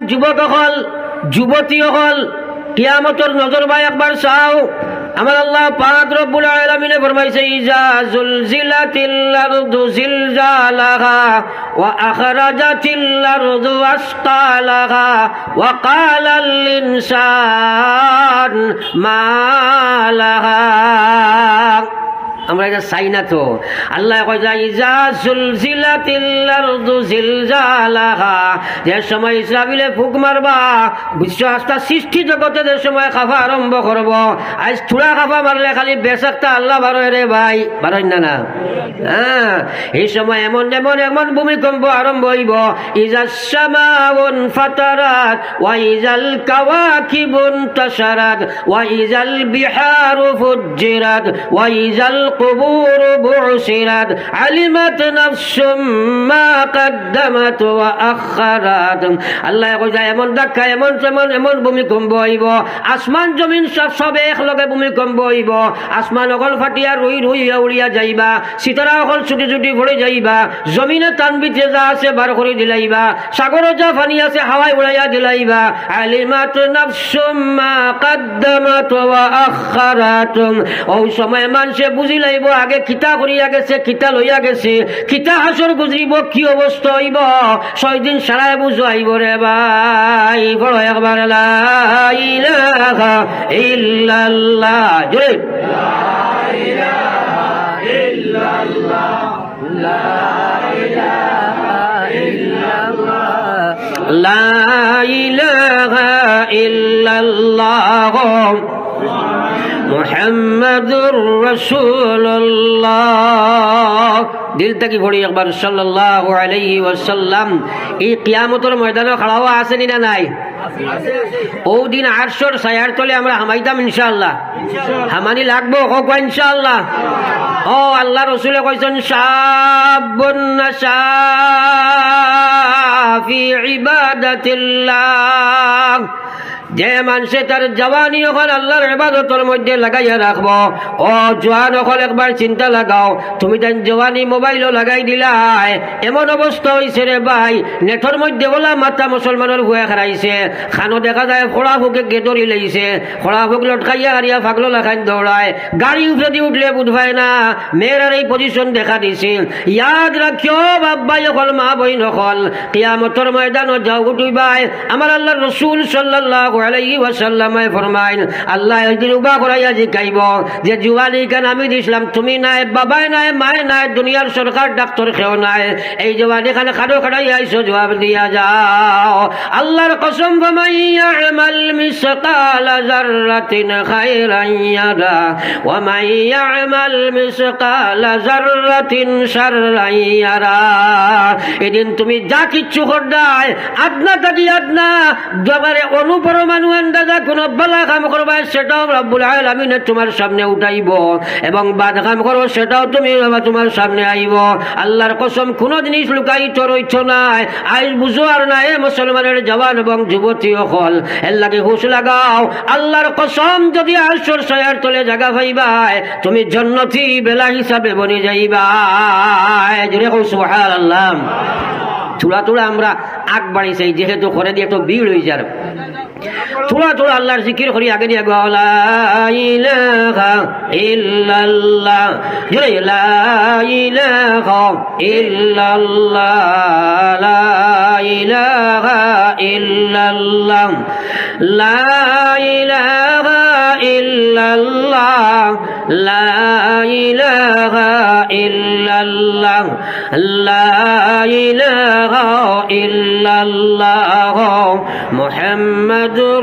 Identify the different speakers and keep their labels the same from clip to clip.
Speaker 1: যুবক হল যুবতী হল কিয়ামতের নজর ভাই একবার চাও। আমার আল্লাহ পাক রব্বুল আলামিনে ফরমাইছে ইজা জুলজিলাতিল আরদু জিলজালাহা ওয়া আখরাজাতিল আরদু আসকালাহা ওয়া ক্বালাল ইনসান মা লাহা। আমরা এটা চাই না তো। আল্লাহ কয় যে ইজা জুলজিলাতিল আরদু জিলজালাহা, যে সময় ইসরাফিলে ফুক মারবা বিশ্ব আস্থা সৃষ্টি জগতে যে সময় খাফা আরম্ভ করব, আজ থোড়া খাফা মারলে খালি বেসাকটা আল্লাহ বারোয় রে ভাই, বারোই না হ্যাঁ। এই সময় এমন এমন এমন ভূমিকম্প আরম্ভ হইব, ইজাস সামাউন ফাতারাত ওয়া ইজাল কাওয়াকিবুন তাশারাত ওয়া ইজাল বিহারু ফুজ্জিরাত ওয়া ইজাল কুবুর বুসিরাত আলিমাত নাফসুম মা কদ্দামাত ওয়া আখারাত। আল্লাহ কইছে এমন ধাক্কা এমন এমন এমন ভূমিকম্প হইব, আসমান জমিন সব একলগে ভূমিকম্প হইব। আসমান অকল ফাটিয়া রুই রুইয়া উড়িয়া যাইবা, সিতারা অকল ছুটি ছুটি পড়ে যাইবা, জমিনে তানবিতে যা আছে বার করে দিলাইবা, সাগরে যা পানি আছে হাওয়ায় উড়াইয়া দিলাইবা। আলিমাত নাফসুম মা কদ্দামাত ওয়া আখারাত। ওই সময় মানুষে বুঝি লাইব আগে কিতা করিয়া গেছে, কিতা লইয়া গেছে, কিতা হাসর গুজরিব, কি অবস্থা হইব, 6 দিন সারায় বুঝো আইব রে ভাই। বড় একবার লা ইলাহা ইল্লাল্লাহ, জোরে লা ইলাহা ইল্লাল্লাহ, লা ইলাহা ইল্লাল্লাহ, লা ইলাহা ইল্লাল্লাহ মুহাম্মাদুর রাসূলুল্লাহ। দিল থেকে পড়ি একবার সাল্লাল্লাহু আলাইহি ওয়াসাল্লাম। এই কিয়ামতের ময়দানে খাড়া হওয়া আছে না নাই? ও দিন আরশের ছায়ার তলে আমরা হামাইতাম ইনশাআল্লাহ। হামানি লাগবো হোক ইনশাআল্লাহ। ও আল্লাহ রাসূলে কইছেন শাবুন নাশা ফি ইবাদাতিল্লাহ, যে মানুষে তার জওয়ানি হল আল্লাহর ইবাদতের মধ্যে লাগাইয়া রাখবো। ও জওয়ান হল একবার চিন্তা লাগাও, তুমি তাই জওয়ানি মোবাইলও লাগাই দিলাই, এমন অবস্থা হয়েছে রে ভাই, নেটর মধ্যে বলা মাথা মুসলমানের হুয়ে খারাইছে, খানো দেখা যায় খোড়া ফুকে গেদরি লাইছে, খোড়া ফুক লটকাইয়া হারিয়া ফাগলো লাখান দৌড়ায়, গাড়ি উঠে দিয়ে উঠলে বুঝবাই না, মেয়েরার এই পজিশন দেখা দিছে। ইয়াদ রাখিও বাব্বাই হল মা বইন হল, কিয়ামতের ময়দান যাও উঠুইবাই। আমার আল্লাহর রাসূল সাল্লাল্লাহু আলাইহি ওয়াসাল্লামে ফরমাইন, আল্লাহ একদিন উবা করাইয়া জিকাইব যে জুয়ানি কেন আমি দিছিলাম, তুমি নাই, বাবাই নাই, মায় নাই, দুনিয়ার সরকার ডাক্তার কেউ নাই, এই জওয়ানি খানে খাড়ো খাড়াই আইসো, জবাব দিয়া যাও। আল্লাহর কসম, ফামান ইয়ামাল মিসকালা যাররাতিন খায়রান ইয়ারা ওয়া মান ইয়ামাল মিসকালা যাররাতিন শাররান ইয়ারা। এদিন তুমি যা কিচ্ছু করদাই, আদনা থাকি আদনা জবারে অনুপরমাণু আন্দাজা কোন বালা কাম করবা, সেটাও রব্বুল আলামিন তোমার সামনে উঠাইব, এবং বাদ কাম করো সেটাও তুমি তোমার সামনে আইব। আল্লাহর কসম, কোন জিনিস লুকাইত রইছ নাই। আজ বুঝো আর নাই মুসলমানের জওয়ান এবং যুবতী হল, এর লাগে হুঁশ লাগাও। আল্লাহর কসম, যদি আরশের ছায়ার তলে জায়গা পাইবাই, তুমি জান্নাতি বেলা হিসাবে বনে যাইবাই। জোরে কও সুবহানাল্লাহ। থোড়া থোড়া আমরা আগ বাড়ি চাই, যেহেতু করে দিয়ে তো ভিড় হয়ে যার, থোড়া থোড়া আল্লাহর জিকির করি আগে দিয়ে লা ইলাহা ইল্লাল্লাহ, জোরে লা ইলাহা ইল্লাল্লাহ, লা ইলাহা ইল্লাল্লাহ, লা ইলাহা ইল্লাল্লাহ, লা ইলাহা ইল্লাল্লাহ, লা ইলাহা ইল্লাল্লাহ মুহাম্মাদুর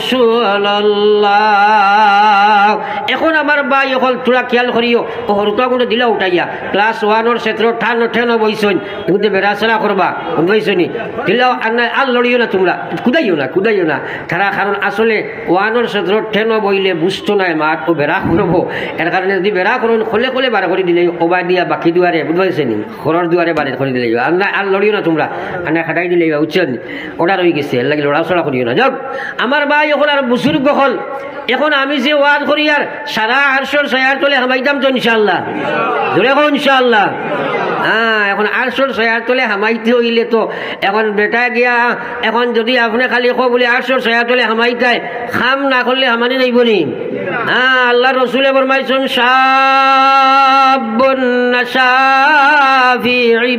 Speaker 1: রাসূলুল্লাহ। এখন আমার ভাই হল তোরা খেয়াল করিও, হরুতা কোনো দিলা উঠাইয়া ক্লাস 1 ছাত্র ঠান ঠেন বইছন, তুমি বেড়াচলা করবা বইছনি দিলাও আর লড়িও না, তোমরা কুদাইও না তারা, কারণ আসলে 1 ছাত্র ঠেন বইলে বুঝতো না মাত ও বেড়া করবো, এর কারণে যদি বেড়া করুন খোলে খোলে বার করে দিলে ওবা দিয়া বাকি দুয়ারে বুঝবাইছেনি, ঘরের দুয়ারে বাড়ি করে দিলে আর লড়িও না তোমরা, আনা খাটাই দিলে উচ্ছেন ওটা রয়ে গেছে, এর লাগে লড়াচড়া করিও না। যাক আমার ভাই এখন আর বুজুর্গ হল, এখন আমি যে ওয়াজ করি আর সারা আরশের ছায়ার তলে হামাইতাম তো ইনশাআল্লাহ, জোরে কও ইনশাআল্লাহ। এখন 800 ছয়ার তলে হামাইতে হইলে তো এখন বেটা গিয়া এখন যদি আপনি খালি কো বলে 800 ছয়ার তলে হামাইতায় খাম না করলে হামানি যাইব নি? আল্লাহ রসুলে ফরমাইছেন শাবুন নাশা ফি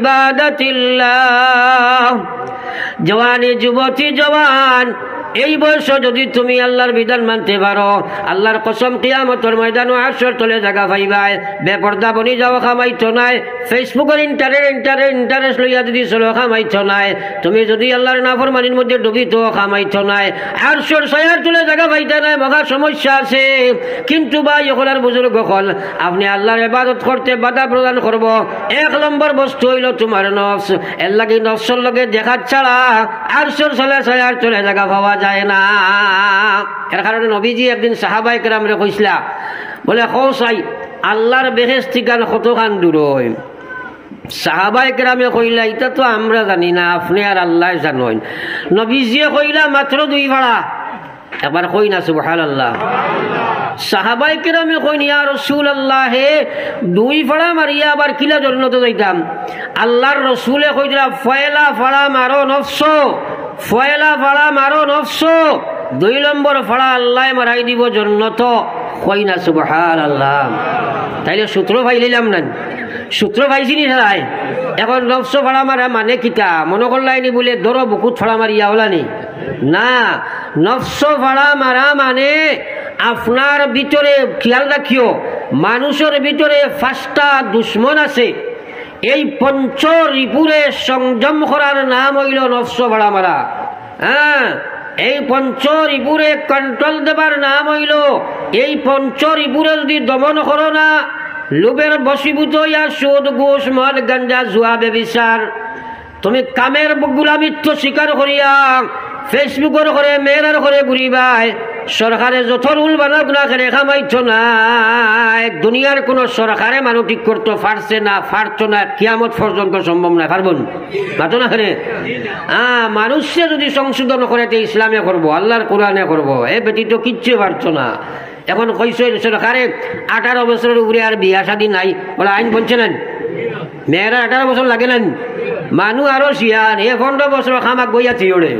Speaker 1: ইবাদাতিল্লাহ, জওয়ানি যুবতী জওয়ান এই বয়স যদি তুমি আল্লাহর বিধান মানতে পারো, আল্লাহর কসম কিয়ামতের ময়দানে 800 তলে জায়গা পাইবাই। বেপর্দা বনি যাও খামাইতো নাই, ফেসবুকের ইন্টারেস্ট লইয়া যদি চলো খামাইতো নাই, তুমি যদি আল্লাহর নাফরমানির মধ্যে ডুবিতো খামাইতো নাই, 800 ছয়ার তলে জায়গা পাইতে নাই, মহা সমস্যা আছে। কিন্তু ভাই ওখানের বুজুর্গ হল আপনি আল্লাহর ইবাদত করতে বাধা প্রদান করব, 1 নম্বর বস্তু হইল তোমার নফস। এর লাগি নফসের লগে দেখা ছাড়া 800 ছয়ার তলে জায়গা পাওয়া যায় না। এর কারণে নবীজি একদিন সাহাবাই কেরামরে কইসলা, বলে কৌসাই আল্লাহর বেহেশতি গান কতখান দূর হয়? সাহাবাই কেরামে কইলা এটা তো আমরা জানি না, আপনি আর আল্লাহ জানেন। নবীজিয়ে কইলা মাত্র 2 ভাড়া। একবার কই না সুবহানাল্লাহ। সাহাবাই কেরামে কইনি ইয়া রাসূলুল্লাহ হে 2 ভাড়া মারিয়া আবার কিলা জন্নত যাইতাম? আল্লাহর রাসূলে কইলা ফয়লা ফাড়া মারো নফস, ফয়লা ফাড়া মারো নফস, 2 নম্বর ফাড়া আল্লাহ মারাই দিব জন্নত। কই না সুবহানাল্লাহ। তাইলে সূত্র পাইলাম না, সূত্র পাইছি নি সবাই? এখন নফস ফাড়া মারা মানে কিতা মনে করলাইনি বলে ধরো বুকুত ফাড়া মারিয়া ওলানি না। নফস ফাড়া মারা মানে আপনার ভিতরে খেয়াল রাখিও, মানুষের ভিতরে 5টা দুশ্মন আছে। এই পঞ্চ রিপুরে সংযম করার নাম হইল নফস ফাড়া মারা। এই পঞ্চ রিপুরে কন্ট্রোল দেবার নাম হইল, এই পঞ্চ রিপুরে যদি দমন করো না, লোভের বশীভূত ইয়া সুদ ঘুষ মদ গাঞ্জা জুয়া ব্যভিচার, তুমি কামের গুলামিত্ব স্বীকার করিয়া ফেসবুকের করে মেয়ের করে ঘুরিবাই, সরকারে যত রুল বানাক না করে খামাইছ না। দুনিয়ার কোন সরকারে মানুষ ঠিক করতে পারছে না, পারতো না, কিয়ামত পর্যন্ত সম্ভব না, পারবন মাতো না করে। মানুষে যদি সংশোধন করে ইসলামে করবো, আল্লাহর কোরআনে করবো, এ ব্যতীত কিচ্ছু পারতো না। এখন কইছে সরকারে 18 বছরের উপরে আর বিয়া শাদী নাই, বলে আইন বলছে না মেয়েরা 18 বছর লাগে না, মানুষ আরো শিয়ান 15 বছর খামাক বইয়া থিওড়ে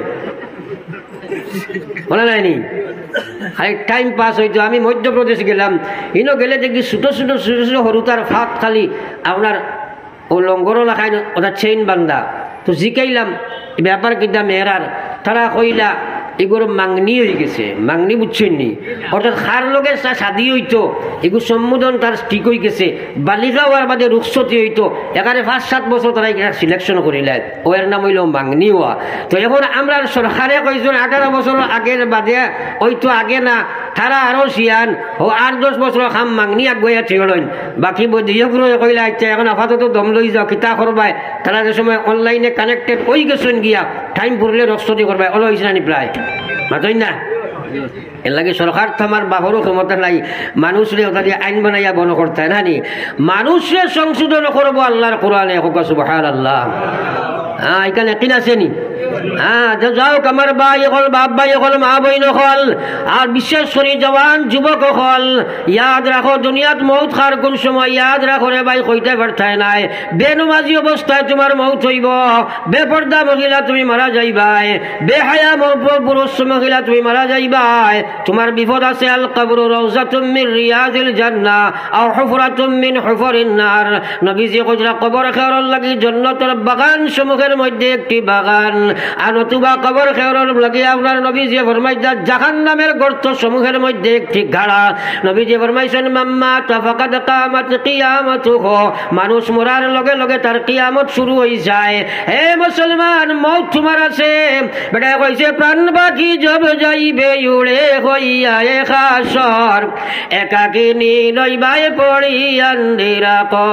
Speaker 1: বলে নাইনি, খালি টাইম পাস হইতো। আমি মধ্যপ্রদেশ গেলাম, ইনো গেলে দেখি ছোট ছোট সরুতার ফাঁক খালি আপনার ও লঙ্গরও লাখাই ওটা চেইন বান্ধা। তো জিকাইলাম ব্যাপার কিনা মেয়েরার, তারা কইলা এগুলো মাংনি হয়ে গেছে। মাংনি বুঝছেন নি, অর্থাৎ খার লগে শাদি হইতো, এগুলো সম্বোধন তার ঠিক হয়ে গেছে, বালিকা হওয়ার বাদে রুখসতি হইতো, এখানে 5-7 বছর তারা সিলেকশন করিলেন, ও এর নাম হইল মাংনি হওয়া। তো এখন আমরা সরকারে কইছেন 18 বছর আগের বাদে হইতো আগে না, তারা আরো শিয়ান ও 8-10 বছর খাম মাংনি আগুয়া ঠিকলেন। বাকি বদিয়গুলো কইলা আচ্ছা এখন আপাতত দম লই যাও, কিতা করবাই? তারা যে সময় অনলাইনে কানেক্টেড হয়ে গেছেন গিয়া, টাইম পড়লে রক্সতি করবাই, অলো হয়েছে না প্রায় মাতই না। এর লাগে সরকার তো আমার বাহরও ক্ষমতা নাই, মানুষরে ওটা দিয়ে আইন বানাইয়া বন করতে না নি, মানুষরে সংশোধন করবো আল্লাহর কোরআনে। সুবহানাল্লাহ। এখানে কিন আছে নি? যাও আমার ভাই হল, বাপ ভাই হল, মা বইন হল, আর বিশেষ করে জওয়ান যুবক হল, ইয়াদ রাখো দুনিয়াত মৌত খার কোন সময়, ইয়াদ রাখো রে ভাই, কইতে পারতাই নাই। বেনমাজি অবস্থায় তোমার মৌত হইব, বেপর্দা মহিলা তুমি মারা যাইবাই, বেহায়া পুরুষ মহিলা তুমি মারা যাইবাই। তোমার বিপদ আছে, আল কবরু রাউযাতুম মিন রিয়াজিল জান্নাহ আও হুফরাতুম মিন হুফরিন নার। নবীজি কইরা কবর খেওয়ার লাগি জান্নাতের বাগান সমূহের মধ্যে একটি বাগান, আর নতুবা কবর খেওয়ার লাগি আপনার নবীজি ফরমাইছেন জাহান্নামের গর্ত সমূহের মধ্যে একটি গাড়া। নবীজি ফরমাইছেন মাম্মা তাফাকাদ কামাত কিয়ামাতুহু, মানুষ মরার লগে লগে তার কিয়ামত শুরু হয়ে যায়। হে মুসলমান, মৌত তোমার আছে। বেটা কইছে প্রাণ বাকি জব যাইবে উড়ে হইয়া একাশর, একাকিনী নইবাই পড়ি আন্ধিরা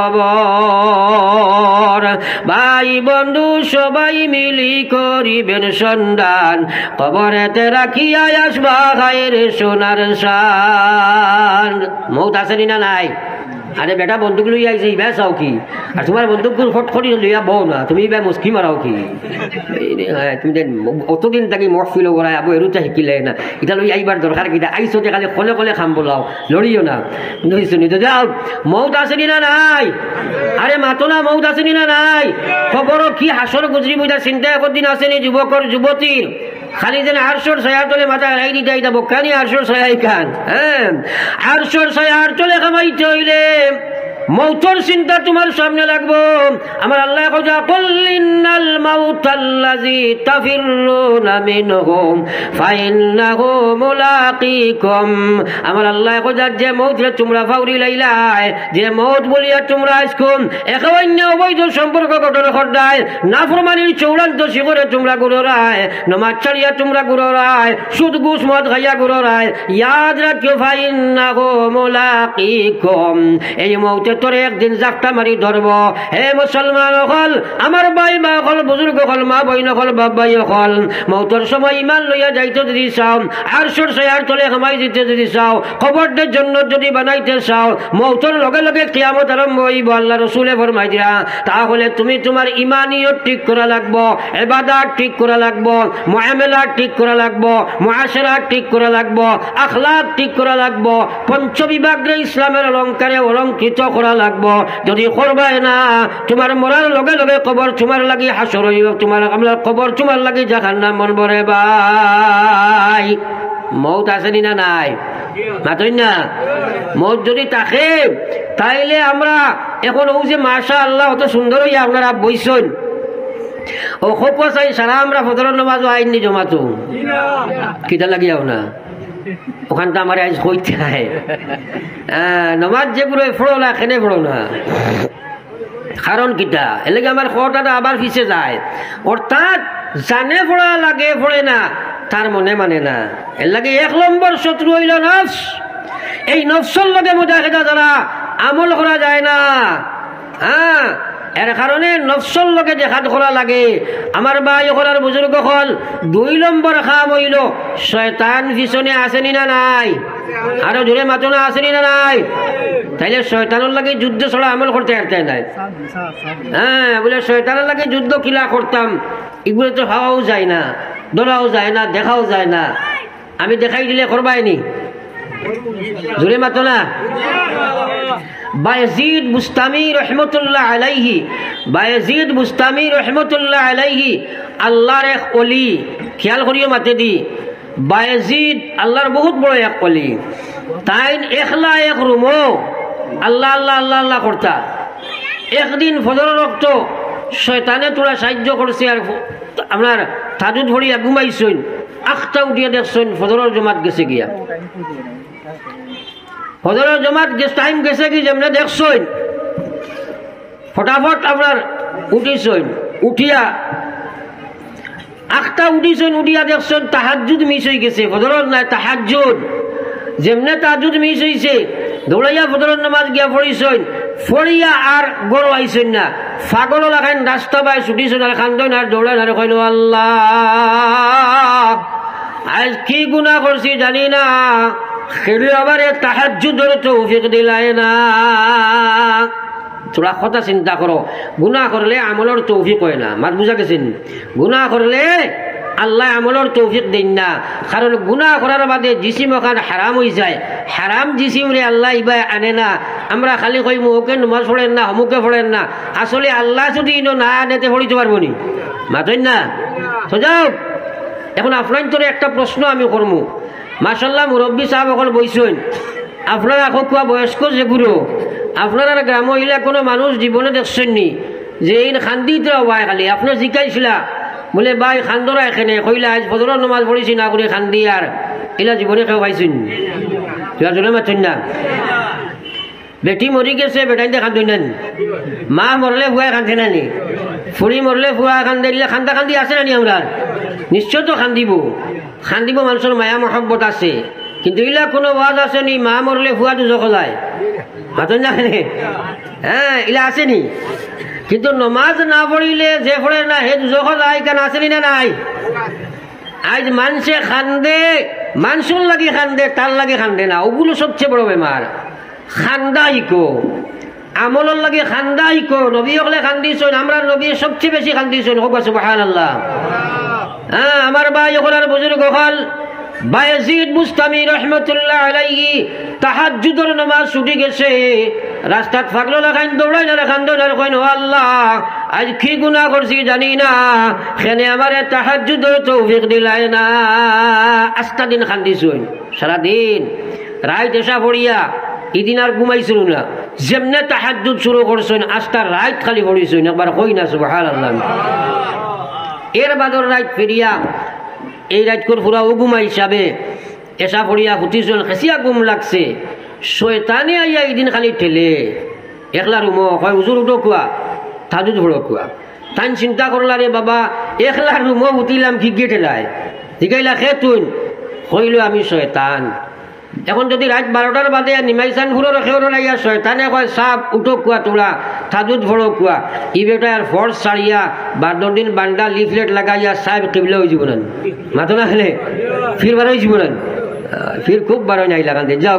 Speaker 1: কবর। ভাই বন্ধু সবাই মিলি করিবেন সন্ধান, কবরেতে রাখিয়া আসবা খায়ের সোনার শান। মৌত আছে না নাই? আরে বেটা বন্দুক লইয়া আইছে ইবা চাও কি আর তোমার বন্দুক ফট ফটি লইয়া বও না তুমি ইবা মুস্কি মারাও কি তুমি অতদিন থাকি মহফিল করাই আবু এরুটা শিকিলে না এটা লই আইবার দরকার কিটা আইসো যে খালি কলে কলে খাম বলাও লড়িও না শুনি তো যাও মৌত আসেনি না নাই আরে মাতো না মৌত আসেনি না নাই খবর কি হাসর গুজরি বুঝা চিন্তা একদিন আসেনি যুবকর যুবতীর খালি যেন আরশোর ছায়ার তলে মাথা রাই দিতে আইতা বকানি আরশোর ছায়াই খান হ্যাঁ আরশোর ছায়ার তলে খামাইতে হইলে মৌতর চিন্তা তোমার সামনে লাগবো আমার আল্লাহ কইয়া কুল ইন্নাল মাউতাল্লাযী তাফিরুনা মিনহু ফাইন্নাহু মুলাকীকুম আমার আল্লাহ কইয়া যে মৌতরে তোমরা ফাউরি লাইলাই যে মৌত বলিয়া তোমরা আইছকুম একান্য অবৈধ সম্পর্ক গঠন করদাই নাফরমানির চূড়ান্ত শিখরে তোমরা গুররায় নামাজ ছাড়িয়া তোমরা গুররায় সুদ ঘুষ মদ খাইয়া গুররায় ইয়াদ রাখিও ফাইন্নাহু মুলাকীকুম এই মৌতে তোরে একদিন জাকটা মারি ধরব হে মুসলমান হল আমার ভাই মা হল বুজুর্গ হল মা বইন হল বাবাই হল মৌতর সময় ইমান লইয়া যাইতে যদি চাও আরশোর ছায়ার তলে হামাই দিতে যদি চাও খবরদের জন্য যদি বানাইতে চাও মৌতর লগে লগে কিয়ামত আরম্ভ হইব আল্লাহ রসুলে ফরমাই দিয়া তাহলে তুমি তোমার ইমানিয়ত ঠিক করা লাগবো ইবাদত ঠিক করা লাগবো মুআমালাত ঠিক করা লাগবো মুআশারাত ঠিক করা লাগবো আখলাক ঠিক করা লাগবো পঞ্চবিভাগে ইসলামের অলঙ্কারে অলঙ্কৃত করা লাগবো যদি করবাই না তোমার মরার লগে লগে কবর তোমার লাগি হাসর হইব তোমার আমলার কবর তোমার লাগি জাহান্নাম বনব রে ভাই মৌত আসেনি না নাই মাতই না মৌত যদি থাকে তাইলে আমরা এখন ও যে মাশাআল্লাহ অত সুন্দর হইয়া আপনারা বইছেন ও খুব চাই সারা আমরা ফজরের নামাজ আইনি জমাতো কিটা লাগিয়াও না ওখানটা আমার আজ হইতে হয় নমাজ যে পুরো ফোড়ো না খেনে ফোড়ো না কারণ কিটা এলাকা আমার খোটাটা আবার ফিসে যায় অর্থাৎ জানে ফোড়া লাগে ফোড়ে না তার মনে মানে না এর লাগে 1 নম্বর শত্রু হইল নফস এই নফসের লগে মুজাহিদা দ্বারা আমল করা যায় না হ্যাঁ এর কারণে নফসের লগে দেখাত করা লাগে আমার ভাই হলার বুজুর্গ হল 2 নম্বর কাম হইল শয়তান পিছনে আসেনি না নাই আরো জোরে মাতো না আসেনি না নাই তাইলে শয়তানের লাগে যুদ্ধ ছাড়া আমল করতে পারতে নাই হ্যাঁ বলে শয়তানের লাগে যুদ্ধ কিলা করতাম এগুলো তো হওয়াও যায় না ধরাও যায় না দেখাও যায় না আমি দেখাই দিলে করবাইনি জোরে মাতো না বায়েজিদ বুস্তামি রহমতুল্লাহ আলাইহি বায়েজিদ বুস্তামি রহমতুল্লাহ আলাইহি আল্লাহর এক ওলি খেয়াল করিও মাতে দি বায়েজিদ আল্লাহর বহুত বড় এক ওলি তাইন একলা এক রুমো আল্লাহ আল্লাহ আল্লাহ আল্লাহ করতা একদিন ফজর রক্ত শয়তানে তোরা সাহায্য করছে আর আপনার তাজুদ ভরিয়া ঘুমাইছেন আখটা উঠিয়া দেখছেন ফজরের জমাত গেছে গিয়া ফজরের জমাত টাইম গেছে কি যেমন দেখছেন ফটাফট আপনার উঠিছেন উঠিয়া আখটা উঠিছেন উঠিয়া দেখছেন তাহাজ্জুদ মিস হয়ে গেছে ফজরের নাই তাহাজ্জুদ যেমনে তাহাজ্জুদ মিস হয়েছে দৌড়াইয়া ফজরের নামাজ গিয়া পড়িছেন ফড়িয়া আর গড় আইছেন না পাগল লাগাইন রাস্তা বাই ছুটিছেন আর খান্দন আর দৌড়ান আর কইল আল্লাহ আজ কি গুনাহ করছি জানি না খেলে আবার তাহাজ্জুদের তৌফিক দিলাই না তোরা কথা চিন্তা করো গুনাহ করলে আমলের তৌফিক হয় না মাত বুঝা গেছেন গুনাহ করলে আল্লাহ আমলের তৌফিক দেন না কারণ গুনাহ করার বাদে জিসিম ওখান হারাম হয়ে যায় হারাম জিসিম রে আল্লাহ ইবা আনে না আমরা খালি কই মুখে নমাজ পড়েন না হমুকে পড়েন না আসলে আল্লাহ যদি ইনো না আনেতে পড়িতে পারবো নি মাতই না তো যাও এখন আপনার তোর একটা প্রশ্ন আমি করবো মাশাল্লাহ মুরব্বী সাহেব অকল বইছেন আপনারা এখন কোয়া বয়স্ক যেগুলো আপনারা গ্রাম এলাকা কোনো মানুষ জীবনে দেখছেন নি যে এই খান্দিতে ভাই খালি আপনার জিকাইছিলা বলে ভাই খান্দরা এখানে কইলা আজ ফজরের নামাজ পড়েছি না করে খান্দি আর এলা জীবনে কেউ পাইছেন জোরে মারছেন না বেটি মরি গেছে বেটাইতে খান্দি নেন মা মরলে ফুয়া খান্দে নানি ফুড়ি মরলে ফুয়া খান্দে দিলে খান্দা খান্দি আছে নানি আমরা নিশ্চয় তো খান্দিব খান্দিব মানুষের মায়া মহব্বত আছে কিন্তু ইলা কোনো ওয়াজ আছে নি মা মরলে ফুয়া দুজো খোলায় মাতন না হ্যাঁ ইলা আছে নি কিন্তু নমাজ না পড়িলে যে পড়ে না হে দুজো খোলায় কেন আসেনি না নাই আজ মানুষে খান্দে মানুষের লাগে খান্দে তার লাগে খান্দে না ওগুলো সবচেয়ে বড় বেমার খান্দাইকো আমলর লাগে খান্দাইকো নবী হলে খান্দিছেন আমরা নবী সবচেয়ে বেশি খান্দিছেন হোক সুবহানাল্লাহ। হ্যাঁ আমার ভাই হলার বুজুর্গ হল বায়াজিদ বুস্তামি রহমতুল্লাহ আলাইহি তাহাজ্জুদের নামাজ ছুটি গেছে রাস্তাত ফাগলো লাগাইন দৌড়াই না খান্দোনার কইন ও আল্লাহ আজ কি গুনাহ করছি জানি না খেনে আমারে তাহাজ্জুদের তৌফিক দিলাই না আস্তা দিন খান্দিছুন সারা দিন রাত এসা পড়িয়া ইদিন আর ঘুমাইছিল না যেমনে তাহাজ্জুদ শুরু করছেন আস্তা রাত খালি পড়িছেন একবার কই না সুবহানাল্লাহ। এর বাদর রাত ফিরিয়া এই রাতকর পুরা ঘুমা হিসাবে এসা পড়িয়া হুতিছেন খেসিয়া ঘুম লাগছে শয়তানে আইয়া ইদিন খালি ঠেলে একলা রুম কয় হুজুর উঠো কুয়া তাহাজ্জুদ পড়ো কুয়া তাই চিন্তা করলা রে বাবা একলা রুম উঠিলাম কি গিয়ে ঠেলায় জিগাইলা খে তুই কইল আমি শয়তান। এখন যদি রাত 12টার বাদে নিমাইসান ফুরোর খেউর লাইয়া শয়তানে কয় সাপ উঠো কুয়া তোলা তাহাজ্জুদ পড়ো কুয়া ই বেটা আর ফর্স ছাড়িয়া 12 দিন বান্ডা লিফলেট লাগাইয়া সাহেব কিবলা হয়ে জীবন মাতো না খেলে ফির বার হয়ে জীবন ফির খুব বার নাই লাগান যাও।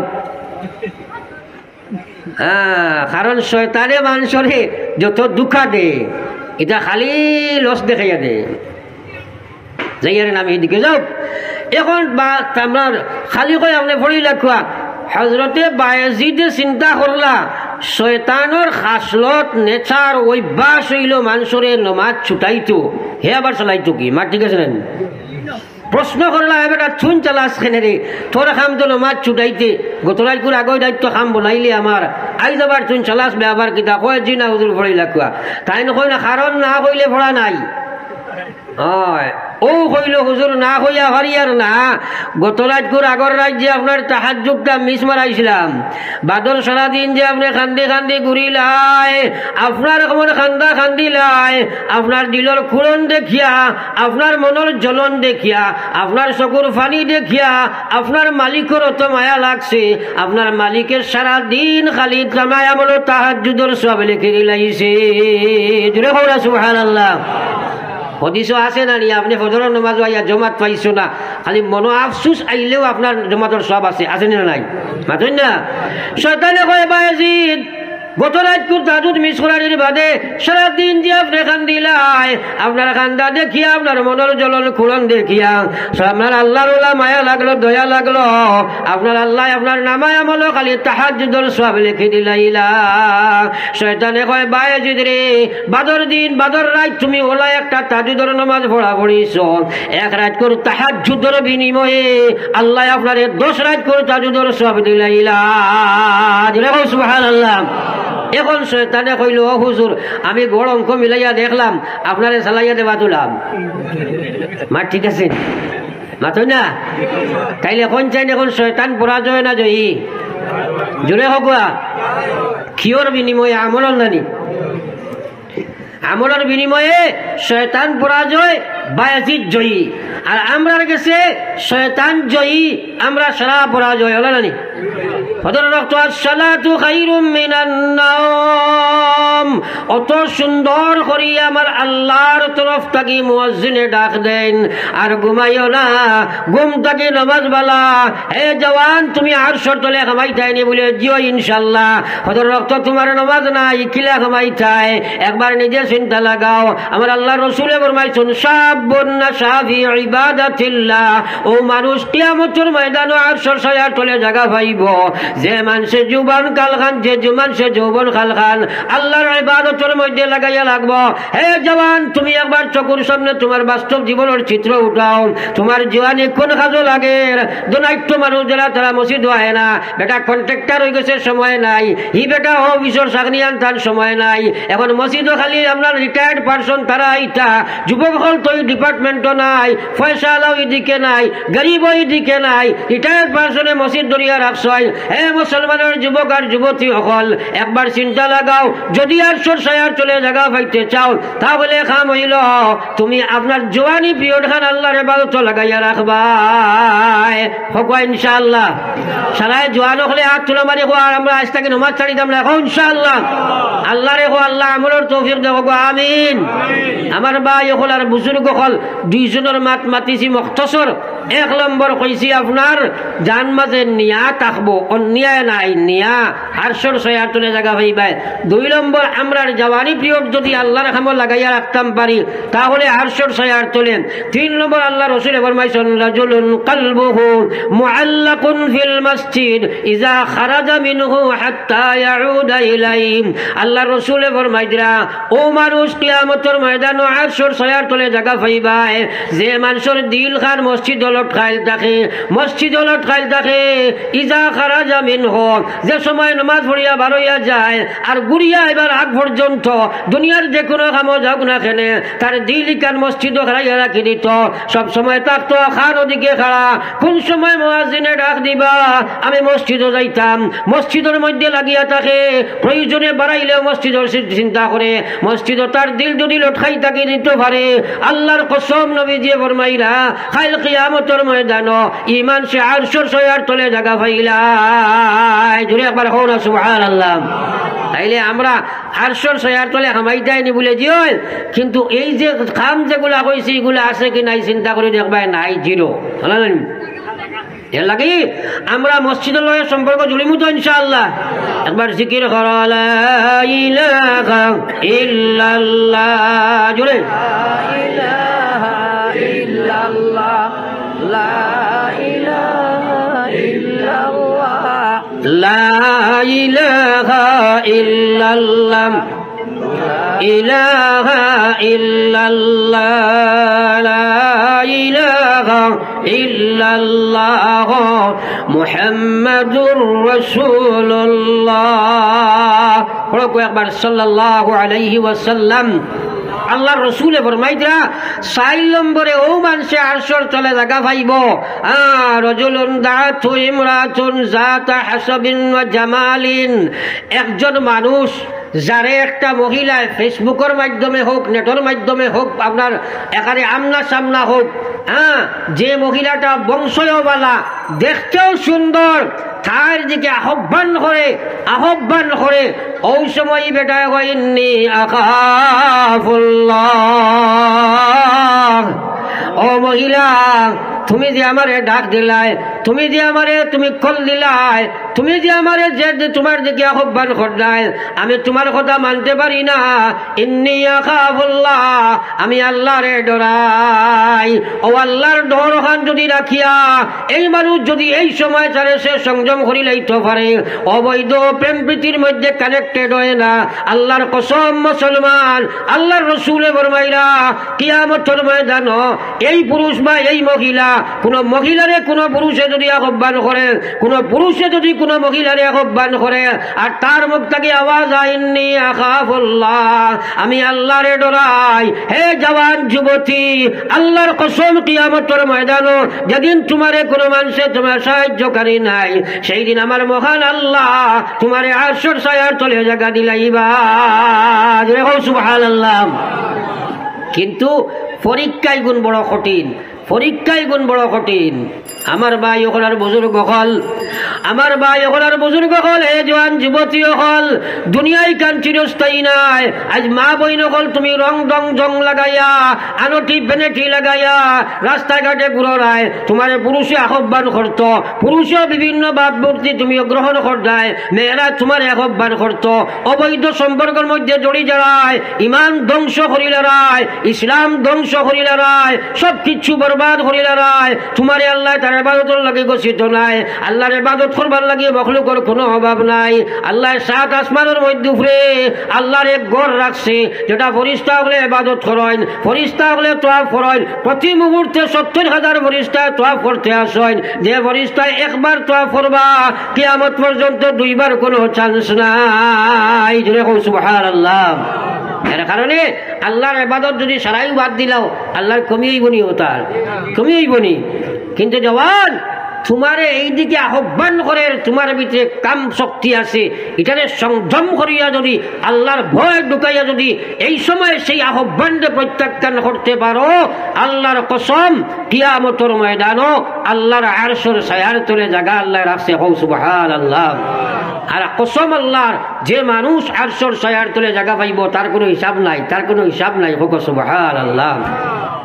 Speaker 1: কারণ শয়তানে মানুষরে যত দুঃখা দে এটা খালি লস দেখাইয়া দে যাইয়ারে নাম এইদিকে যাও। এখন বা আপনার খালি কই আপনি পড়ি রাখা হজরতে বায়াজিদে চিন্তা করলা শয়তানোর খাসলত নেচার অভ্যাস হইল মানুষরে নমাজ ছুটাইতো হে আবার চালাইতো কি মার ঠিক আছে না প্রশ্ন করলা এবার চুন চালাস খেনে রে তোর খাম তো নমাজ ছুটাইতে গতরাই করে আগের দায়িত্ব খাম বনাইলে আমার আই যাবার চুন চালাস ব্যবহার কিতা কয় জি না হুজুর পড়ি রাখা তাই নকই না কারণ না কইলে পড়া নাই ও হইল হুজুর না হইয়া হরিয়ার না গত রাতকুর আগর রাত যে আপনার তাহাজ্জুদটা মিস মারাইছিলাম বাদর সারাদিন যে আপনি খান্দি খান্দি ঘুরিলাই আপনার কেমন খান্দা খান্দিলাই আপনার দিলর খুলন দেখিয়া আপনার মনের জ্বলন দেখিয়া আপনার চকুর পানি দেখিয়া আপনার মালিকের অত মায়া লাগছে আপনার মালিকের সারাদিন খালি কামায়া বলো তাহাজ্জুদের সব লিখে দিলাইছে জোরে কওনা সুবহানাল্লাহ। হদিস আছে না নি আপনি ফজরের নামাজ আইয়া জমাত পাইছো না খালি মনো আফসুস আইলেও আপনার জমাতের সব আছে না নাই মাতুন না শয়তানে কয় বায়াজিদ গত রাত তাহাজ্জুদ মিস করার বাদে সারাদিন যে আপনি খান্দিলাই আপনার খান্দা দেখিয়া আপনার মনের জ্বলন খুলন দেখিয়া আপনার আল্লাহর ওলা মায়া লাগলো দয়া লাগলো আপনার আল্লাহ আপনার নামায় আমল খালি তাহাজ্জুদের সব লিখে দিলাইলা। শয়তানে কয় বায়াজিদ রে বাদর দিন বাদর রাত তুমি ওলা একটা তাহাজ্জুদের নামাজ পড়া পড়িছো এক রাত করে তাহাজ্জুদের বিনিময়ে আল্লাহ আপনার 10 রাত করে তাহাজ্জুদের সব দিলাইলা সুবহানাল্লাহ। এখন শয়তানে কইল ও হুজুর আমি গড় অঙ্ক মিলাইয়া দেখলাম আপনারে চালাইয়া দেবা তুলাম মা ঠিক আছে মাতো না তাইলে এখন চাইন এখন শয়তান পরাজয় না জয়ী জোরে হগুয়া কিয়র বিনিময়ে আমলর নানি আমলের বিনিময়ে শয়তান পরাজয় বায়াজিদ জয়ী আর আমরার কাছে শয়তান জয়ী আমরা সারা পরাজয় হলো নানি অত সুন্দর করি আমার আল্লাহর তরফ থাকি মুয়াজ্জিনে ডাক দেন আর ঘুমাইও না ঘুম থাকি নামাজ বালা হে জওয়ান তুমি আর শর্তলে কামাইতাইনি বলে জিও ইনশাআল্লাহ হযর রক্ত তোমার নামাজ নাই কিলা কামাইতাই একবার নিজে চিন্তা লাগাও আমার আল্লাহর রাসূল ফরমাইছেন শাবুন নাশা ফি ইবাদাতিল্লাহ ও মানুষ কিয়ামতের ময়দানে আরশের ছায়ার তলে জায়গা পাইব যে মানুষে যৌবন কালখান যে মানুষে যৌবন কালখান আল্লাহর ইবাদতের মধ্যে লাগাইয়া লাগবো। হে জওয়ান তুমি একবার চকুর সামনে তোমার বাস্তব জীবনের চিত্র উঠাও তোমার জওয়ানি কোন কাজে লাগে দোনাইট্য মানুষ যারা তারা মসজিদ হয় না বেটা কন্ট্রাক্টর হয়ে গেছে সময় নাই হি বেটা অফিসের চাকরি আনতার সময় নাই এখন মসজিদও খালি আপনার রিটায়ার্ড পার্সন তারা এইটা যুবক হল তো এই ডিপার্টমেন্টও নাই পয়সা আলাও এদিকে নাই গরিব এদিকে নাই রিটায়ার্ড পার্সনে মসজিদ দরিয়া রাখছয়। হে মুসলমানের যুবক আর যুবতী হল একবার চিন্তা লাগাও যদি আর সরসায়ার চলে জায়গা পাইতে চাও তাহলে খাম হইল তুমি আপনার জওয়ানি পিরিয়ড খান আল্লাহর ইবাদত লাগাইয়া রাখবা হকবা ইনশাআল্লাহ। সারায় জওয়ান হলে হাত তুলে মারি আর আমরা আজ থেকে নামাজ ছাড়িতাম না ইনশাআল্লাহ আল্লাহ রে আল্লাহ আমলের তৌফিক দেব আমিন। আমার ভাই হল আর বুজুর্গ হল দুইজনের মাত মাতিছি মুখতসর এক নম্বর কইছি আপনার জান মাঝে নিয়া থাকবো অন্যায় নাই নিয়া আরশের ছায়ার তলে জায়গা পাইবাই। 2 নম্বর আমরার জওয়ানি পিরিয়ড যদি আল্লাহর কামে লাগাইয়া রাখতাম পারি তাহলে আরশের ছায়ার তলে। 3 নম্বর আল্লাহ রাসূল ফরমাইছেন রাজুলুন কলবুহু মুআল্লাকুন ফিল মসজিদ ইযা খারাজা মিনহু হাত্তা ইয়াউদা ইলাইহি। আল্লাহ রাসূল ফরমাইদরা ও মানুষ কিয়ামতের ময়দানে আরশের ছায়ার তলে জায়গা পাইবাই যে মানুষের দিল খান মসজিদ লটকাইল থাকে, মসজিদ লটকাইল থাকে। ইজা খারাজা মিনহু যে সময় নামাজ পড়িয়া বারইয়া যায় আর গুড়িয়া এবার আগ পর্যন্ত দুনিয়ার যে কোনো কামো যাক না খেনে তার দিল কান মসজিদ খারাইয়া রাখি দিত। সব সময় থাকতো খান ওদিকে খাড়া, কোন সময় মুয়াজ্জিনে ডাক দিবা আমি মসজিদে যাইতাম। মসজিদের মধ্যে লাগিয়া থাকে, প্রয়োজনে বাড়াইলেও মসজিদের চিন্তা করে। মসজিদ তার দিল যদি লটকাই থাকি দিতে পারে আল্লাহর কসম নবীজি ফরমাইলা কাল কিয়ামতের ময়দানে ঈমান সে আরশের ছায়ার তলে জায়গা পাইলাই। জুড়ে একবার হও না সুবহানাল্লাহ। তাইলে আমরা আরশের ছায়ার তলে হামাইতাইনি বলে জিও, কিন্তু এই যে কাম যেগুলা কইছি এগুলা আছে কি নাই চিন্তা করে দেখবা, নাই, জিরো। এর লাগি আমরা মসজিদের লয়ে সম্পর্ক জুলিমু তো ইনশাআল্লাহ। একবার জিকির কর লা ইলাহা ইল্লাল্লাহ, জোরে লা ইলাহা ইল্লাল্লাহ, লা ইলাহা ইল্লাল্লাহ, লা ইলাহা ইল্লাল্লাহ, ইলাহা ইল্লাল্লাহ, লা ইলাহা ইল্লাল্লাহ মুহাম্মাদুর রাসূলুল্লাহ। পড়ো একবার সাল্লাল্লাহু আলাইহি ওয়াসাল্লাম। আল্লাহ রসুলে ফরমাইতরা 4 নম্বরে ও মানুষে আরশের তলে জায়গা পাইব রাজুলুন দাআতু ইমরাতুন যাতা হাসাবিন ওয়া জামালিন। একজন মানুষ যারে একটা মহিলা ফেসবুকের মাধ্যমে হোক নেটের মাধ্যমে হোক আপনার এখানে আমনা সামনা হোক, যে মহিলাটা বংশয়বালা দেখতেও সুন্দর তার দিকে আহ্বান করে ওই সময় বেটা ইন্নী আখাফুল্লাহ। ও মহিলা তুমি যে আমারে ডাক দিলাই, তুমি যে আমারে তুমি কল দিলাই, তুমি যে আমারে যে তোমার দিকে আহ্বান করলাই, আমি তোমার কথা মানতে পারি না। ইন্নী আখাফুল্লাহ, আমি আল্লাহরে ডরাই। ও আল্লাহর ডর ওখান যদি রাখিয়া এই মানুষ যদি এই সময় চারে সে সংযম করি লাইতে পারে, অবৈধ প্রেম প্রীতির মধ্যে কানেক্টেড হয় না। আল্লাহর কসম মুসলমান, আল্লাহর রসুলে ফরমাইরা কিয়ামতের ময়দানে এই পুরুষ বা এই মহিলা, কোন মহিলারে কোন পুরুষে যদি আহ্বান করে, কোন পুরুষে যদি কোন মহিলারে আহ্বান করে আর তার মুখ থেকে আওয়াজ আইনি আখাফুল্লাহ, আমি আল্লাহরে ডরাই। হে জওয়ান যুবতী, আল্লাহর কসম কিয়ামতের ময়দানে যেদিন তোমারে কোন মানুষে তোমার সাহায্যকারী নাই, সেই দিন আমার মহান আল্লাহ তোমারে আরশের ছায়ার তলে জায়গা দিলাইবা। সুবহানাল্লাহ। কিন্তু পরীক্ষায় গুণ বড় কঠিন, পরীক্ষায় গুণ বড় কঠিন। আমার ভাই ওখানার বুজুর্গ হল, আমার ভাই ওখানার বুজুর্গ হল, হে জওয়ান যুবতী হল, দুনিয়ায় কান চিরস্থায়ী নাই। আজ মা বইন হল তুমি রং ডং জং লাগাইয়া আনটি বেনেটি লাগাইয়া রাস্তাঘাটে ঘুরায়, তোমার পুরুষে আহ্বান করত, পুরুষেও বিভিন্ন ভাবমূর্তি তুমি গ্রহণ করদায়, মেয়েরা তোমার আহ্বান করত, অবৈধ সম্পর্কের মধ্যে জড়ি জড়ায়, ইমান ধ্বংস করিলারায়, ইসলাম ধ্বংস করিলারায়, সব কিছু বরবাদ করিলারায়। তোমারে আল্লাহ তার ইবাদতের লাগে গছিত নাই, আল্লাহর ইবাদত করবার লাগে মখলুকের কোনো অভাব নাই। আল্লাহ 7 আসমানের মধ্যে উপরে আল্লাহর এক ঘর রাখছে, যেটা ফেরেশতা হলে ইবাদত করেন, ফেরেশতা হলে তওয়াফ করেন। প্রতি মুহূর্তে 70,000 ফেরেশতা তওয়াফ করতে আসেন। যে ফেরেশতা একবার তওয়াফ করবা কিয়ামত পর্যন্ত 2 বার কোনো চান্স নাই। জোরে কও সুবহানাল্লাহ। এর কারণে আল্লাহর ইবাদত যদি সারাই বাদ দিলাও আল্লাহর কমি হইবনি, ওতার কমি হইবনি। কিন্তু জওয়ান তোমারে এই দিকে আহ্বান করে, তোমার ভিতরে কাম শক্তি আছে, এটারে সংযম করিয়া যদি আল্লাহর ভয় ঢুকাইয়া যদি এই সময় সেই আহ্বানকে প্রত্যাখ্যান করতে পারো, আল্লাহর কসম কিয়ামতের ময়দানে আল্লাহর আরশের ছায়ার তলে জায়গা আল্লাহ রাখছে। হও সুবহানাল্লাহ। আর কসম আল্লাহর, যে মানুষ আরশের ছায়ার তলে জায়গা পাইব তার কোনো হিসাব নাই, তার কোনো হিসাব নাই। হোক সুবহানাল্লাহ।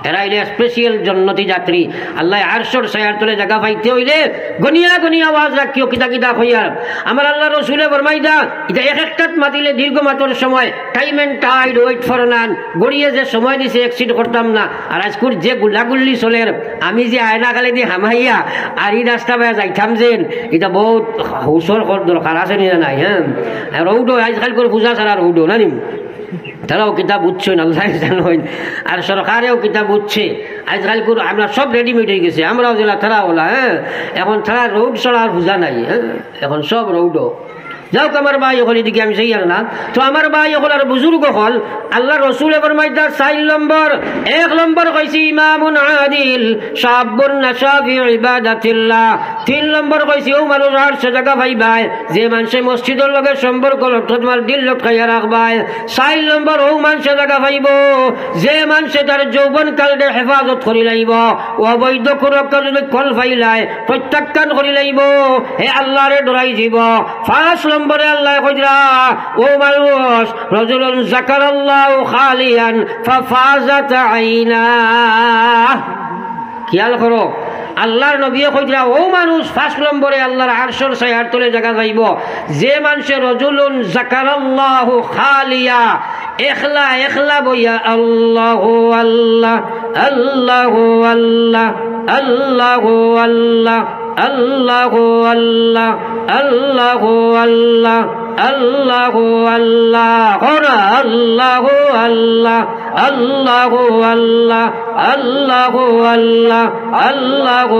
Speaker 1: এরা হইলে স্পেশাল জন্নতি যাত্রী। আল্লাহ আরশের ছায়ার তলে জায়গা পাইতে হইলে গনিয়া গনিয়া আওয়াজ রাখিও, কিতা কিতা হইয়ার। আমার আল্লাহ রসুলে ফরমাইদা, এটা এক একটাত মাতিলে দীর্ঘ মাতর সময়, time and tide wait for none, গড়িয়ে যে সময় দিছে এক্সিড করতাম না। আর আজকুর যে গুল্লাগুল্লি চলের, আমি যে আয়না কালে দিয়ে হামাইয়া আর এই রাস্তা বাইয়া যাইতাম যেন, এটা বহুত হুসর দরকার আছে না নাই? হ্যাঁ, রৌডো আজকাল করে পূজা ছাড়া রৌডো না নিম, তারাও কিতাব বুঝছেন, আল্লাহ জানেন। আর সরকারেও কিতাব বুঝছে। আজকাল করে আমরা সব রেডিমেড হয়ে গেছে, আমরাও যেটা তারা ওলা। হ্যাঁ, এখন তারা রৌড ছাড়া আর পূজা নাই। হ্যাঁ, এখন সব রৌডো। যাও আমার ভাই হল এদিকে, আমি সেই আর না তো আমার ভাই হল আর বুজুর্গ হল। আল্লাহ রসুল ফরমাইতা 4 নম্বর, 1 নম্বর কইছি ইমামুন আদিল শাবুন নাশা ফি ইবাদাতিল্লাহ। 3 নম্বর কইছি ও মানুষ আর সে জায়গা ভাইবাই যে মানুষে মসজিদের লগে সম্পর্ক তোমার দিল লটকাইয়া রাখবাই। 4 নম্বর ও মানুষে জায়গা ভাইব যে মানুষে তার যৌবন কালকে হেফাজত করি লাইব, অবৈধ সুরক্ষা যদি কল ফাইলাই প্রত্যাখ্যান করি লাইব, হে আল্লাহরে ডরাই যাব। 5 নম্বরে আল্লাহ কইরা ও মানুষ রাজুলুন যাকারাল্লাহু খালিয়ান ফাফাজাত আইনা। খেয়াল করো, আল্লাহর নবী কইরা ও মানুষ 5 নম্বরে আল্লাহর আরশের ছায়ার তলে জায়গা যাইব যে মানুষে রাজুলুন যাকারাল্লাহু খালিয়া, একলা একলা বইয়া আল্লাহু আল্লাহ আল্লাহু আল্লাহ আল্লাহু আল্লাহ আল্লাহু আল্লাহ আল্লাহু আল্লাহ আল্লাহু আল্লাহ করা আল্লাহু আল্লাহ আল্লাহু আল্লাহ আল্লাহু আল্লাহ আল্লাহু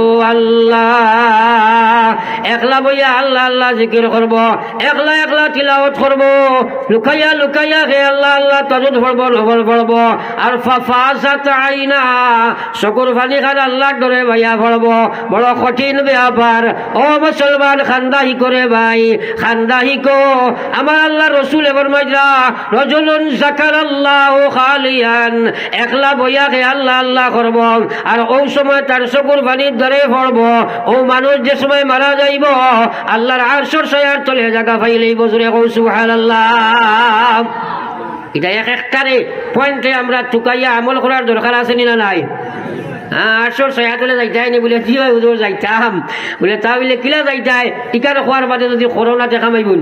Speaker 1: আল্লাহ। একলা বইয়া আল্লাহ আল্লাহ জিকির করব, একলা একলা তিলাওয়াত করব, লুকাইয়া লুকাইয়া হে আল্লাহ আল্লাহ তাজুদ পড়ব, নফল পড়ব। আর ফাফাজাত আইনা, চকুর পানি খান আল্লাহর ডরে ভাইয়া পড়ব। বড় কঠিন ব্যাপার ও মুসলমান, খান্দাহি করে ভাই, খান্দাহি কো। আমার আল্লাহ রসুল ফরমাইরা রাজুলুন যাকারাল্লাহু খালিয়ান, একলা বইয়া হে আল্লাহ আল্লাহ করব। আর ওই সময় তার চকুর পানির ধরে পড়ব, ও মানুষ যে সময় মারা যাইব আল্লাহর আরশের ছায়ার তলে জায়গা পাইলেই বজরে কও সুবহানাল্লাহ। এটা এক একটারে পয়েন্টে আমরা টুকাইয়া আমল করার দরকার আছে না নাই? আরশের ছায়া তলে যাইতাই নি বলে জি হয় হুজুর যাইতাম বলে, তা বলে কিলা যাইতাই ইকার খোয়ার বাদে যদি করোনা দেখা মাইবুন।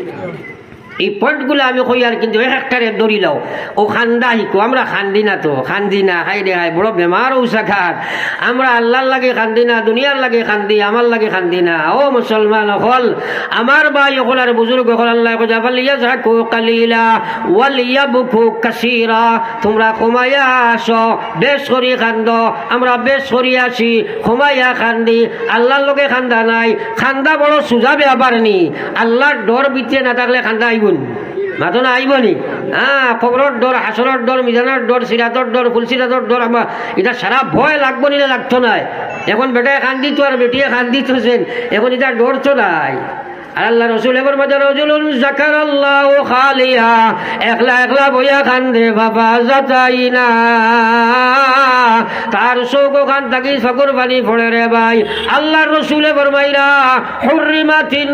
Speaker 1: এই পয়েন্টগুলো আমি কই আর কিন্তু এক একটারে দড়ি লাও। ও খান্দা হিকো, আমরা খান্দি না তো, খান্দি না হাই রে হাই বড় বেমার ঔষাখার। আমরা আল্লাহর লাগে খান্দি না, দুনিয়ার লাগে খান্দি, আমার লাগে খান্দি না। ও মুসলমান হল, আমার ভাই হল আর বুজুর্গ হল, আল্লাহ কইয়া ফালিয়াযহাকু কালিলা ওয়ালিয়াবকু কাসীরা। তোমরা কমাইয়া আসো, বেশ করি খান্দ, আমরা বেশ করি আসি, কমাইয়া খান্দি। আল্লাহর লগে খান্দা নাই, খান্দা বড় সুজা ব্যাপার নি। আল্লাহর ডর বিতে না থাকলে খান্দা মাথো না আইবনি। কবরের ডর, হাসরের ডর, মিজানের ডর, সিরাতর ডর, ফুলসিরাতর ডর, আমার এটা সারা ভয় লাগবো নিলে লাগতো নাই। এখন বেটায় খান্দিত আর বেটিয়ে খান্দিতেছেন, এখন এটা ডর তো নাই। আল্লাহ রসুল এবার মধ্যে রাজুলুন যাকারাল্লাহু খালিয়া, একলা একলা বইয়া খান্দে ফাফাজাত আইনা, তার চোখ খান থাকি চকুর পানি পড়ে রে ভাই। আল্লাহর রসুলে ফরমাইরা হুররিমাতিন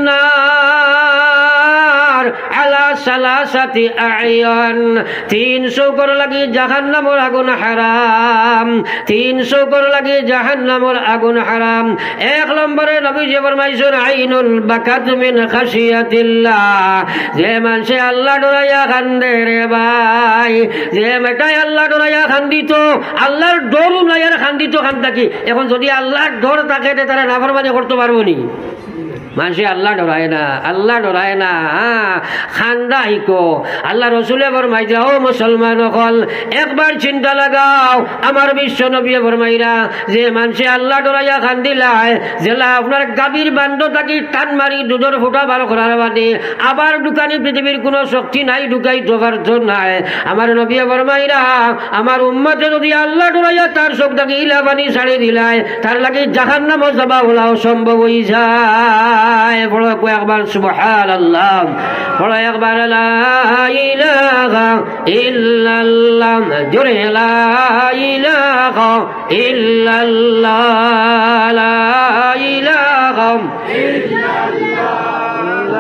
Speaker 1: নার আলা সালাসাতি আয়ান, 3 চৌকর লাগি জাহান্নামের আগুন হারাম, 3 চৌকর লাগি জাহান্নামের আগুন হারাম। 1 নম্বরে নবীজি ফরমাইছেন আইনুন বাকাত মিন খাশিয়াতিল্লাহ, যে মানুষে আল্লাহ ডরাইয়া কান্দে রে ভাই, যে মেটাই আল্লাহ ডরাইয়া কান্দিত, আল্লাহর ডর নাই আর কান্দিত কান থাকি। এখন যদি আল্লাহর ডর থাকে তারা নাফরমানি করতে পারবো নি? মানুষে আল্লাহ ডরায় না, আল্লাহ ডরায় না, খান্দা হিকো। আল্লাহ রসুলে ফরমাইরা ও মুসলমান হল, একবার চিন্তা লাগাও। আমার বিশ্ব নবী ফরমাইরা যে মানুষে আল্লাহ ডরাইয়া খান্দিলায়, জেলা আপনার গাভীর বান্ধ থাকি টান মারি দুধের ফোঁটা বার করার বাদে আবার দোকানি পৃথিবীর কোনো শক্তি নাই, ঢুকাই তোবার নাই। আমার নবী ফরমাইরা আমার উম্মতে যদি আল্লাহ ডরাইয়া তার চোখ থাকি ইলা পানি ছাড়ি দিলায়, তার লাগে জাহান্নামে যাবা বলাও সম্ভব হয়ে যায়। পড়ো একবার সুবহানাল্লাহ, পড়ো একবার লা ইলাহা ইল্লাল্লাহ, জোরে লা ইলাহা ইল্লাল্লাহ, লা ইলাহা ইল্লাল্লাহ,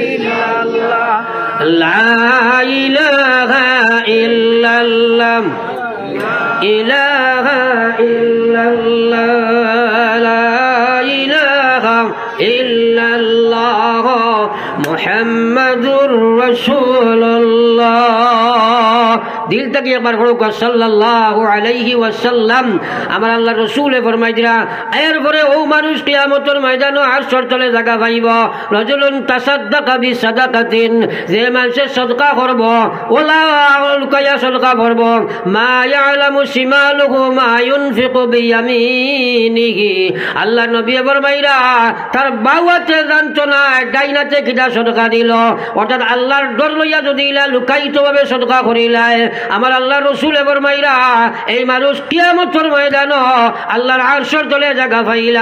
Speaker 1: লা ইলাহা ইল্লাল্লাহ। ইলাহা ইল্লাল্লাহ লা ইলাহা ইল্লাল্লাহ মুহাম্মাদুর রাসূলুল্লাহ। দিল থেকে একবার পড়ো সাল্লাল্লাহু আলাইহি ওয়াসাল্লাম। আমার আল্লাহ রাসূলে ফরমাই দিরা এরপরে ও মানুষ কিয়ামতের ময়দানে আরশের তলে জায়গা পাইব। রাজুলুন তাসাদ্দাকা বিসাদাকাতিন, যে মানুষে সদকা করব ওলা লুকাইয়া সদকা করব, মা ইয়ালামু শিমালুহু মা ইউনফিকু বিয়ামিনিহি। আল্লাহ নবী ফরমাইরা তার বাওয়াতে জানতো না ডাইনাতে কিটা সদকা দিল, অর্থাৎ আল্লাহর ডর লইয়া যদি ইলা লুকায়িতভাবে সদকা করিলাই, আমার আল্লাহ রাসূল ফরমাইরা এই মানুষ কিয়ামতের ময়দানে আল্লাহর আরশের তলে জায়গা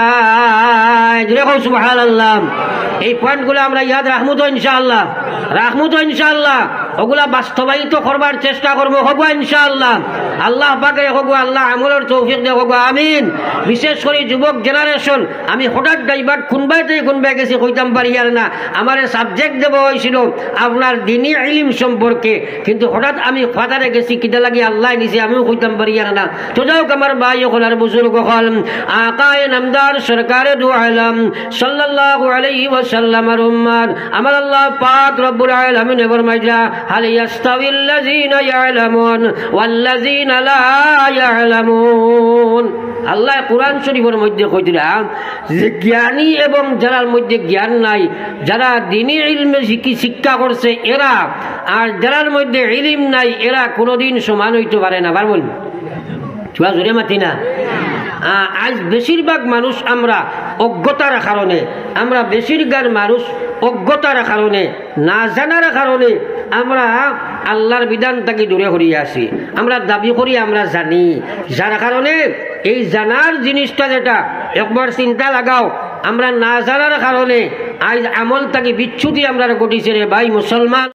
Speaker 1: পাইলাই। দেখো সুবহানাল্লাহ। এই পয়েন্টগুলো আমরা ইয়াদ রাখমু তো ইনশাআল্লাহ, রাখমু তো ইনশাআল্লাহ। ওগুলা বাস্তবায়িত করবার চেষ্টা করবো, হবো ইনশাআল্লাহ। আল্লাহ পাকে হবো, আল্লাহ আমলের তৌফিক দে হবো, আমিন। বিশেষ করে যুবক জেনারেশন, আমি হঠাৎ ডাইবার খুনবাই গেছি কইতাম পারি আর না, আমার সাবজেক্ট দেব হয়েছিল আপনার দ্বীনি ইলম সম্পর্কে, কিন্তু হঠাৎ আমি ফাদারে গেছি কিটা লাগি আল্লাহ নিছে, আমিও কইতাম পারি আর না। তো যাও আমার ভাই হল আর বুজুর্গ হল, আকায়ে নামদার সরকারে দু আলম সাল্লাল্লাহু আলাইহি ওয়াসাল্লামের উম্মত, আমার আল্লাহ পাক রব্বুল আলামিন ফরমাইলা হাল ইয়াস্তাবিল্লাযিনা ইয়ালামুন ওয়াল্লাযিনা লা ইয়ালামুন। আল্লাহ কুরআন শরীফের মধ্যে কইরা যে জ্ঞানী এবং যারার মধ্যে জ্ঞান নাই, যারা দ্বীনি ইলমে শিক্ষা করছে এরা আর যারার মধ্যে ইলম নাই এরা কোনোদিন সমান হইতে পারে না। পারবেন চুয়া জোরে মাতি না। আজ বেশিরভাগ মানুষ আমরা অজ্ঞতার কারণে, আমরা বেশিরভাগ মানুষ অজ্ঞতার কারণে, না জানার কারণে আমরা আল্লাহর বিধান থেকে দূরে সরিয়ে আসি। আমরা দাবি করি আমরা জানি, যার কারণে এই জানার জিনিসটা যেটা একবার চিন্তা লাগাও, আমরা না জানার কারণে আজ আমল থেকে বিচ্ছুতি আমরা ঘটিছে রে ভাই মুসলমান।